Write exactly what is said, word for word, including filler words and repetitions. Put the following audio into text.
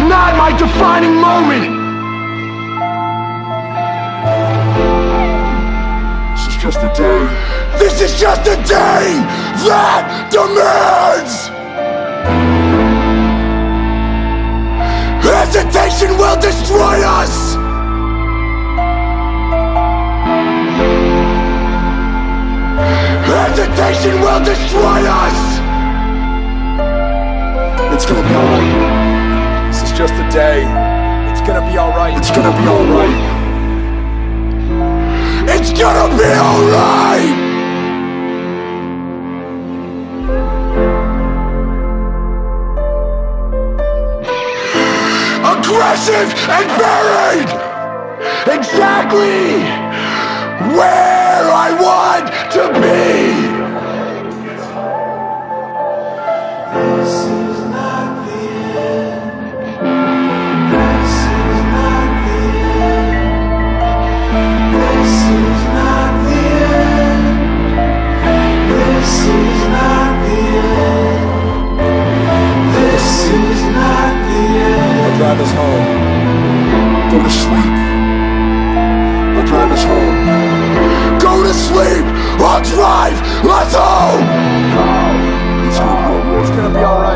not my defining moment. This is just a day. This is just a day that demands. Hesitation will destroy us. Hesitation will destroy us. It's gonna be alright. This is just a day. It's gonna be alright. It's gonna be alright. It's gonna be alright. Aggressive and buried. Exactly where I want to be. This is not the end. This is not the end. This is not the end. This is not the end. This is not the end. I'll drive us home. Go to sleep. I'll drive us home. Go to sleep. I'll drive us home. It's gonna be alright.